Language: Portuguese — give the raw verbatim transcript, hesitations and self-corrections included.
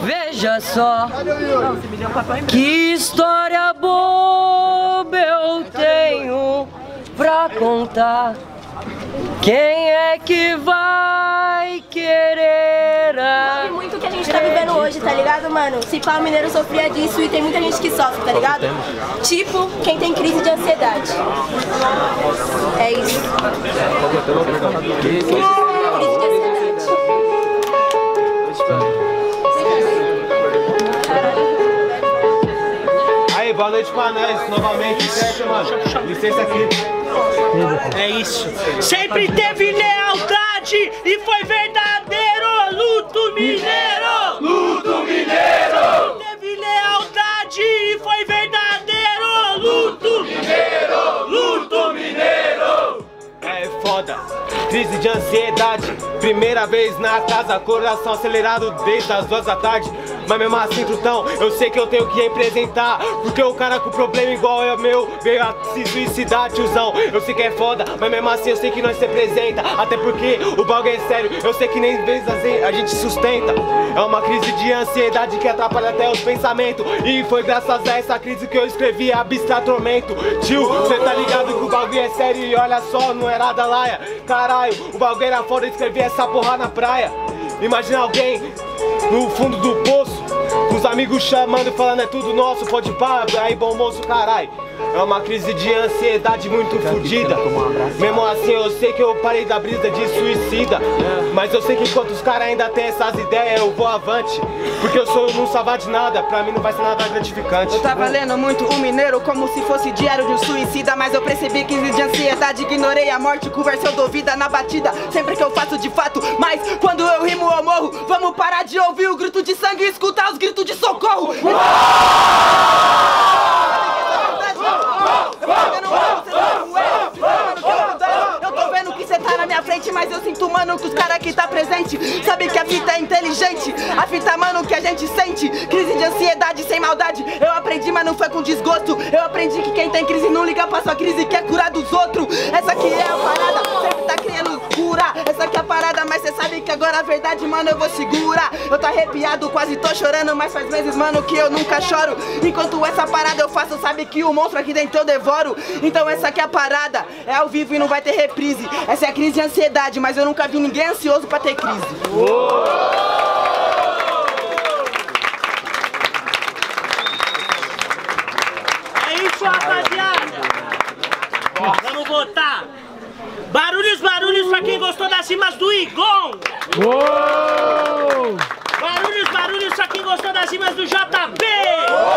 Veja só que história boba eu tenho pra contar. Quem é que vai querer acreditar? E muito que a gente tá vivendo hoje, tá ligado, mano? Se pá, o mineiro sofria disso e tem muita gente que sofre, tá ligado? Tipo, quem tem crise de ansiedade. É isso. Crise de ansiedade. Aí, boa noite pra nós, novamente, certo, mano? Licença aqui. É isso. Sempre teve lealdade e foi verdadeiro luto mineiro. Luto mineiro. Teve lealdade e foi verdadeiro luto mineiro. Luto mineiro. É foda. Crise de ansiedade. Primeira vez na casa, coração acelerado desde as duas da tarde. Mas mesmo assim, trutão, eu sei que eu tenho que representar. Porque o cara com problema igual é o meu veio a se suicidar, tiozão. Eu sei que é foda, mas mesmo assim eu sei que nós se representa. Até porque o bagulho é sério, eu sei que nem vezes a gente sustenta. É uma crise de ansiedade que atrapalha até os pensamentos. E foi graças a essa crise que eu escrevi Abstratormento. Tio, cê tá ligado que o bagulho é sério e olha só, não era da laia. Caralho, o bagulho era foda, eu escrevi essa porra na praia. Imagina alguém no fundo do poço, com os amigos chamando e falando é tudo nosso, pode pá, aí bom moço, carai. É uma crise de ansiedade muito fodida. Mesmo assim eu sei que eu parei da brisa de suicida. Mas eu sei que enquanto os caras ainda tem essas ideias, eu vou avante. Porque eu sou não salvar de nada, pra mim não vai ser nada gratificante. Eu tava lendo muito o mineiro como se fosse diário de um suicida. Mas eu percebi crise de ansiedade, ignorei a morte, conversei, eu dou vida na batida. Sempre que eu faço de fato, mas quando eu rimo eu morro. Vamos parar de ouvir o grito de sangue e escutar os gritos de socorro. Eu tô vendo que cê tá na minha frente, mas eu sinto, mano, que os caras aqui tá presente. Sabe que a fita é inteligente, a fita, mano, que a gente sente. Crise de ansiedade sem maldade, eu aprendi, mas não foi com desgosto. Eu aprendi que quem tem crise não liga pra sua crise, quer curar dos outros. Essa aqui é a parada, sempre tá querendo curar. Essa aqui é a parada, mas cê sabe que agora a verdade, mano, eu vou segurar. Eu tô arrepiado, quase tô chorando, mas faz meses, mano, que eu nunca choro. Enquanto essa parada eu faço, sabe que o monstro aqui dentro eu devoro. Então essa aqui é a parada, é ao vivo e não vai ter reprise. Essa é a crise de ansiedade, mas eu nunca vi ninguém ansioso pra ter crise. Uou! É isso, rapaziada. Vamos votar. Barulhos, barulhos pra quem gostou das rimas do Igon. Uou! Barulhos, barulhos pra quem gostou das rimas do J B.